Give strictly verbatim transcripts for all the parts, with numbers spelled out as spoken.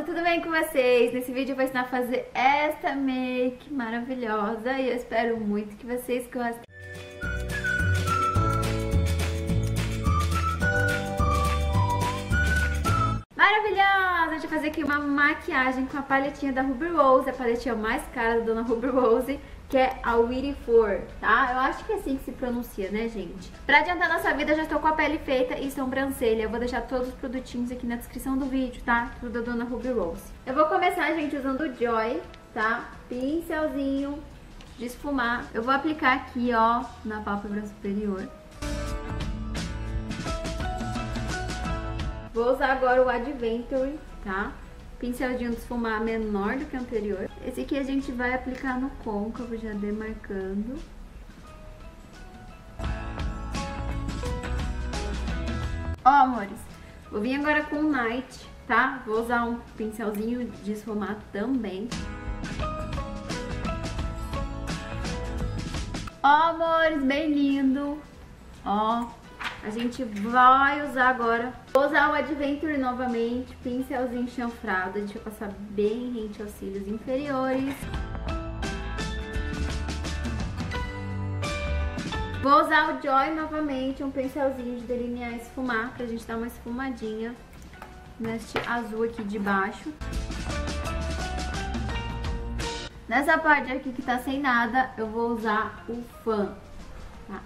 mundo, tudo bem com vocês? Nesse vídeo eu vou ensinar a fazer esta make maravilhosa e eu espero muito que vocês gostem. Maravilhosa! Deixa eu fazer aqui uma maquiagem com a paletinha da Ruby Rose, a paletinha mais cara da dona Ruby Rose, que é a Weary For, tá? Eu acho que é assim que se pronuncia, né, gente? Pra adiantar nossa vida, eu já estou com a pele feita e sobrancelha. Eu vou deixar todos os produtinhos aqui na descrição do vídeo, tá? Tudo da dona Ruby Rose. Eu vou começar, gente, usando o Joy, tá? Pincelzinho de esfumar. Eu vou aplicar aqui, ó, na pálpebra superior. Vou usar agora o Adventure, tá? Pincelzinho de esfumar menor do que o anterior. Esse aqui a gente vai aplicar no côncavo, já demarcando. Ó, amores, vou vir agora com o Night, tá? Vou usar um pincelzinho de esfumar também. Ó, amores, bem lindo. Ó. A gente vai usar agora, vou usar o Adventure novamente, pincelzinho chanfrado, a gente vai passar bem rente aos cílios inferiores. Vou usar o Joy novamente, um pincelzinho de delinear e esfumar, pra gente dar uma esfumadinha neste azul aqui de baixo. Nessa parte aqui que tá sem nada, eu vou usar o Fan, tá?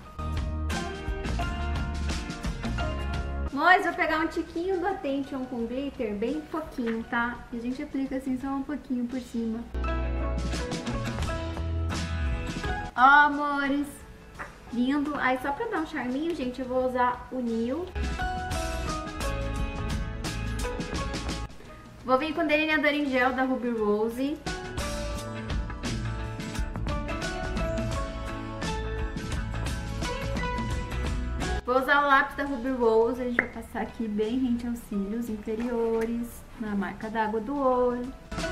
Mas vou pegar um tiquinho do Attention com glitter, bem pouquinho, tá? E a gente aplica assim só um pouquinho por cima. Ó, amores, lindo. Aí só pra dar um charminho, gente, eu vou usar o Neo. Vou vir com o delineador em gel da Ruby Rose. Vou usar o lápis da Ruby Rose, a gente vai passar aqui bem rente aos cílios inferiores, na marca d'água do olho.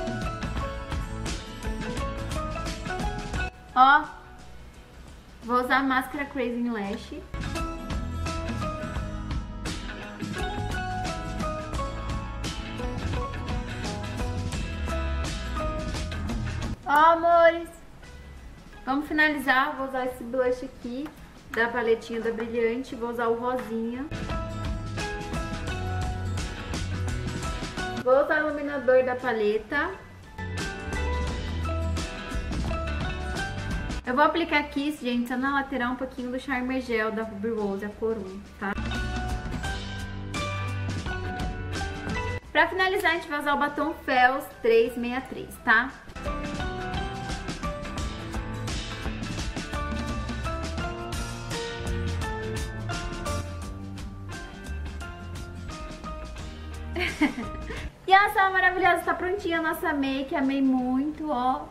Ó, vou usar a máscara Crazy Lash. Ó, amores, vamos finalizar, vou usar esse blush aqui da paletinha da Brilhante, vou usar o rosinha. Vou usar o iluminador da paleta. Eu vou aplicar aqui, gente, só na lateral um pouquinho do Charmer Gel da Ruby Rose, a cor um, tá? Pra finalizar, a gente vai usar o batom Fels três sessenta e três, tá? E olha só, maravilhosa, tá prontinha a nossa make, amei muito, ó.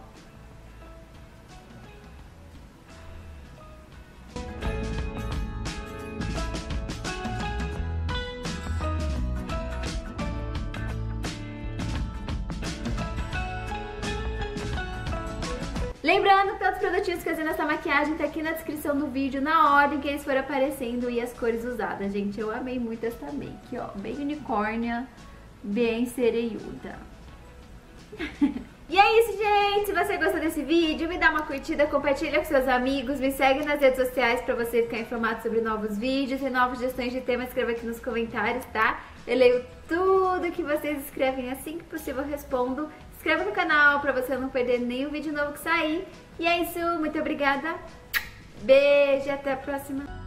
Lembrando que todos os produtinhos que eu usei nessa maquiagem tá aqui na descrição do vídeo, na ordem que eles foram aparecendo e as cores usadas, gente. Eu amei muito essa make, ó, bem unicórnia, bem sereiuda. E é isso, gente! Se você gostou desse vídeo, me dá uma curtida, compartilha com seus amigos, me segue nas redes sociais pra você ficar informado sobre novos vídeos e novas sugestões de temas, escreva aqui nos comentários, tá? Eu leio tudo que vocês escrevem, assim que possível eu respondo. Se inscreva no canal pra você não perder nenhum vídeo novo que sair. E é isso, muito obrigada, beijo e até a próxima!